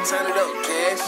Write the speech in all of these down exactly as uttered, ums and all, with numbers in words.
Turn it up, Cash.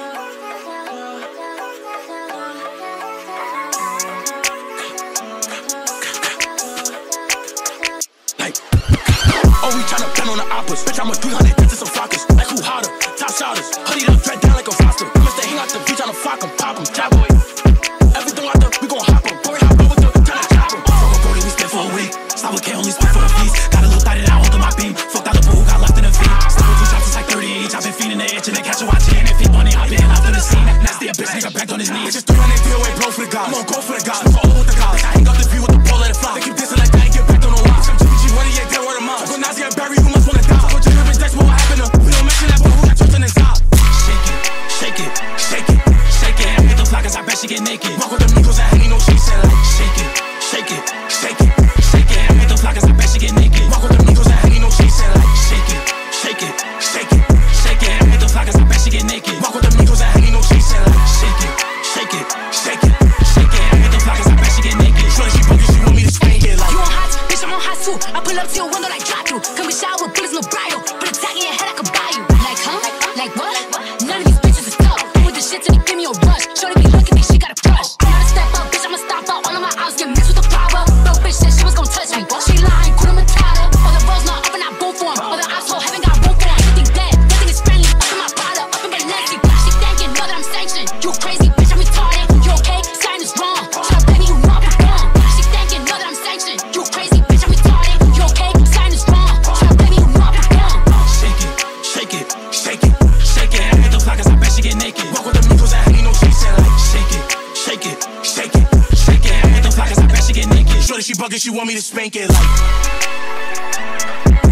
Like, oh, we tryna pen on the oppas. Bitch, I'm a three hundred hits to some flockers. Like, who hotter? Top shotters. Hoodie up, dread down like a roster. I'ma stay hang out the beach, tryna flock 'em, pop 'em, job boy. Everything out there, we gon' hop 'em. Boy, hop over the time to chop 'em. Fuck a brody, we spit for a week. Stop with K, only spit for the fees. Got a little thotty that hold on my beam. Fucked out the boo, got left in the feet. Stop with two chops, it's like thirty each. I've been feeding the itch and they catch a watching. If he money, I've been out to the scene. Nasty a bitch, nigga back on his knees. Just three hundred deal away, blow for the gods. I'm gon' go for the gods. For all with the gods. I hang up the view with the ball, let it fly. They keep dissing like that, ain't get back on no watch. I'm G P G, what he ain't dead, word of mouth. Go Nazi and Barry, you must wanna die. Go J Rivers, that's what happened to. We don't mention that, but who got trust in his eye? Shake it, shake it, shake it, shake it. And with the flockers, I bet she get naked. Walk with the Migos and hanging no she said like shake it, shake it, shake it, shake it. And with the flockers, I bet she get naked. Walk with the Migos and hanging no she said like shake it, shake it, shake it, shake it. And with the flockers, I bet she get naked. Walk with the Migos and hanging no she said like shake it, shake it, shake it, shake it. And with the flockers, I bet she get naked. Shorty, she broke it, she want me to spank it like you on hot, bitch, I'm on hot too. I pull up to your window like drive through. Come and shower with bullets, no bridle. Put a tag in your head, I can buy you. Like huh? Like what? None of these bitches is tough. With the shit till they give me a rush. Shorty be looking at me, she got a crush. I'm not a step up, bitch, I'ma stop out. All of my outs get mixed with the power. Bro, bitch said she was gon' touch me. She lying, cool matata. All the roads not up and I boom for him. All the asshole haven't got room for him. Everything dead, nothing is friendly. Up in my bottle, up in my legs. She thinking, know that I'm sanctioned. You crazy, bitch, I'm retarded. You okay? Sign is wrong. Try to play me, you know I'm wrong. She thinking, know that I'm sanctioned. You crazy, bitch, I'm retarded. You okay? Sign is wrong. Try to play me, you know I'm wrong. shake it, shake it, shake it, shake it. And with the flockers, I bet she get naked. Walk with the Migos and hanging no she said like shake it, shake it, shake it, shake it. And with the flockers, I bet she get naked. Shorty, she bugging, she want me to spank it like.